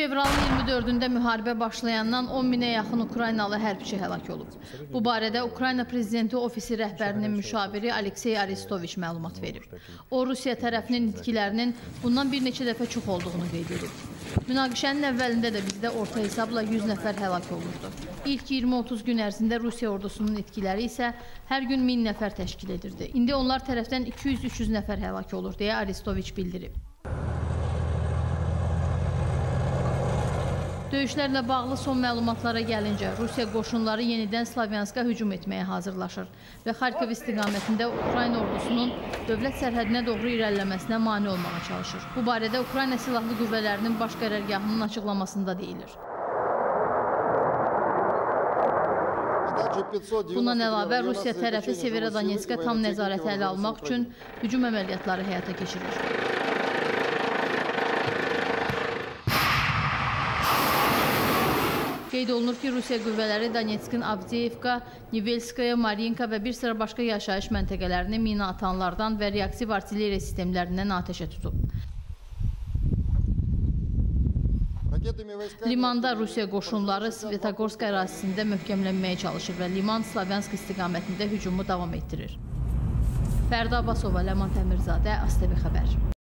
Fevralın 24-də müharibə başlayandan 10 minə yaxın Ukraynalı hərbçi həlak olub. Bu barədə Ukrayna Prezidenti Ofisi rəhbərinin müşaviri Aleksey Arestoviç məlumat verib. O, Rusiya tərəfinin itkilərinin bundan bir neçə dəfə çox olduğunu qeyd edib. Münaqişənin əvvəlində də bizdə orta hesabla 100 nəfər həlak olurdu. İlk 20-30 gün ərzində Rusiya ordusunun itkiləri isə hər gün 1000 nəfər təşkil edirdi. İndi onlar tərəfdən 200-300 nəfər həlak olur, deyə Arestoviç bildirib. Döyüşlərlə bağlı son məlumatlara gəlincə, Rusiya qoşunları yenidən Slavyanska hücum etməyə hazırlaşır və Xarkov istiqamətində Ukrayna ordusunun dövlət sərhədinə doğru irəliləməsinə mane olmağa çalışır. Bu barədə Ukrayna Silahlı Qüvvələrinin baş qərargahının açıqlamasında deyilir. Bundan əlavə, Rusiya tərəfi Severodonetskə tam nəzarəti ələ almaq üçün hücum əməliyyatları həyata keçirir. Qeyd olunur ki, Rusiya qüvvələri Donetskin Avdiyevka, Nivelskaya, Marinka və bir sıra başqa yaşayış məntəqələrini mina atanlardan və reaktiv artilleriya sistemlərindən atəşə tutub. Limanda Rusiya qoşunları Svetogorsk ərazisində möhkəmlənməyə çalışır və Liman Slavyansk istiqamətində hücumu davam etdirir. Fərda Abbasova, Ləman Təmirzadə, ASTV Xəbər.